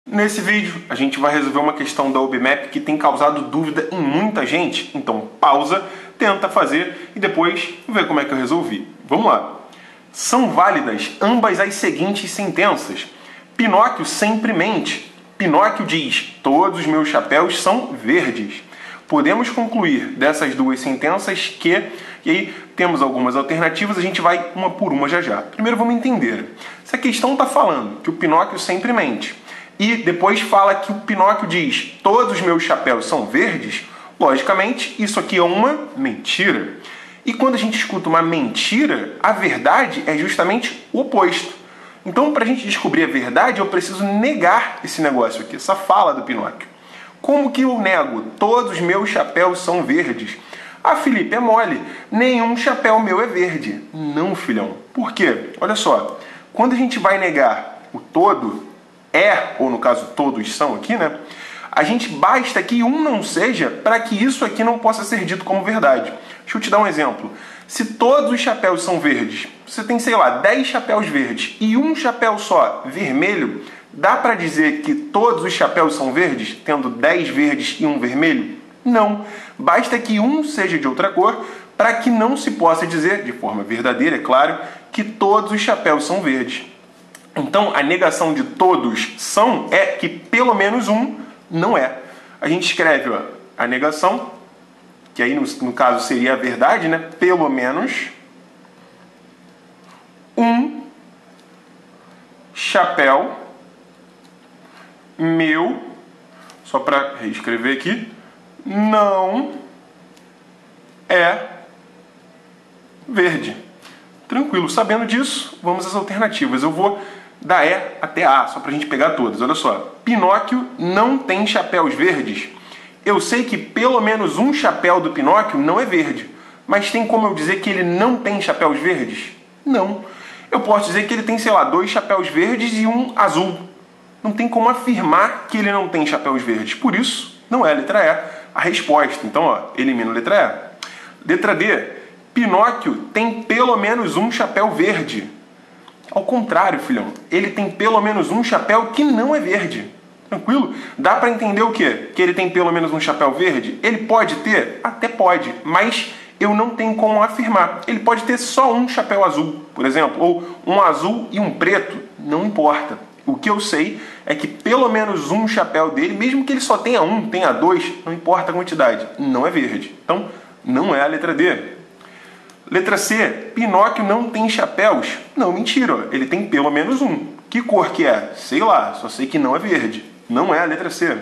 Nesse vídeo, a gente vai resolver uma questão da OBMAP que tem causado dúvida em muita gente. Então, pausa, tenta fazer e depois vê como é que eu resolvi. Vamos lá. São válidas ambas as seguintes sentenças. Pinóquio sempre mente. Pinóquio diz, todos os meus chapéus são verdes. Podemos concluir dessas duas sentenças que... E aí temos algumas alternativas, a gente vai uma por uma já já. Primeiro vamos entender. Se a questão está falando que o Pinóquio sempre mente, e depois fala que o Pinóquio diz, todos os meus chapéus são verdes, logicamente isso aqui é uma mentira. E quando a gente escuta uma mentira, a verdade é justamente o oposto. Então, para a gente descobrir a verdade, eu preciso negar esse negócio aqui, essa fala do Pinóquio. Como que eu nego? Todos os meus chapéus são verdes. Ah, Felipe, é mole. Nenhum chapéu meu é verde. Não, filhão. Por quê? Olha só. Quando a gente vai negar o todo, ou no caso todos são aqui, né? A gente basta que um não seja para que isso aqui não possa ser dito como verdade. Deixa eu te dar um exemplo. Se todos os chapéus são verdes, você tem, sei lá, 10 chapéus verdes e um chapéu só vermelho, dá para dizer que todos os chapéus são verdes, tendo 10 verdes e um vermelho? Não. Basta que um seja de outra cor para que não se possa dizer, de forma verdadeira, é claro, que todos os chapéus são verdes. Então, a negação de todos são é que pelo menos um não é. A gente escreve a negação, que aí no caso seria a verdade, né? Pelo menos um chapéu meu, só para reescrever aqui, não é verde. Tranquilo, sabendo disso, vamos às alternativas. Eu vou da E até A, só para a gente pegar todas. Olha só, Pinóquio não tem chapéus verdes. Eu sei que pelo menos um chapéu do Pinóquio não é verde. Mas tem como eu dizer que ele não tem chapéus verdes? Não. Eu posso dizer que ele tem, sei lá, 2 chapéus verdes e um azul. Não tem como afirmar que ele não tem chapéus verdes. Por isso, não é a letra E a resposta. Então, elimina a letra E. Letra D. Pinóquio tem pelo menos um chapéu verde. Ao contrário, filhão. Ele tem pelo menos um chapéu que não é verde. Tranquilo? Dá para entender o quê? Que ele tem pelo menos um chapéu verde? Ele pode ter? Até pode. Mas eu não tenho como afirmar. Ele pode ter só um chapéu azul, por exemplo. Ou um azul e um preto. Não importa. O que eu sei é que pelo menos um chapéu dele, mesmo que ele só tenha um, tenha 2, não importa a quantidade, não é verde. Então, não é a letra D. Letra C. Pinóquio não tem chapéus. Não, mentira. Ele tem pelo menos um. Que cor que é? Sei lá, só sei que não é verde. Não é a letra C.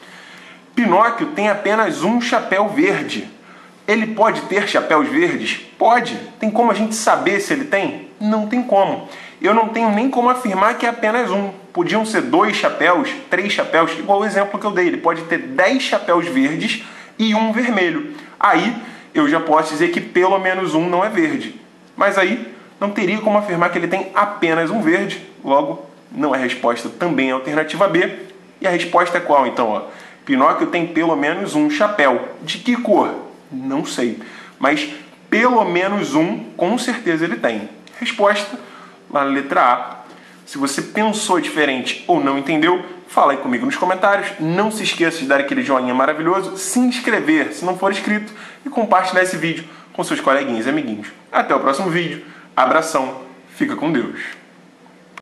Pinóquio tem apenas um chapéu verde. Ele pode ter chapéus verdes? Pode. Tem como a gente saber se ele tem? Não tem como. Eu não tenho nem como afirmar que é apenas um. Podiam ser 2 chapéus, 3 chapéus, igual o exemplo que eu dei. Ele pode ter 10 chapéus verdes e um vermelho. Aí eu já posso dizer que pelo menos um não é verde. Mas aí não teria como afirmar que ele tem apenas um verde. Logo, não é a resposta, também é a alternativa B. E a resposta é qual, então? Pinóquio tem pelo menos um chapéu. De que cor? Não sei. Mas pelo menos um, com certeza ele tem. Resposta lá na letra A. Se você pensou diferente ou não entendeu, fala aí comigo nos comentários. Não se esqueça de dar aquele joinha maravilhoso, se inscrever se não for inscrito e compartilhar esse vídeo com seus coleguinhas e amiguinhos. Até o próximo vídeo. Abração. Fica com Deus.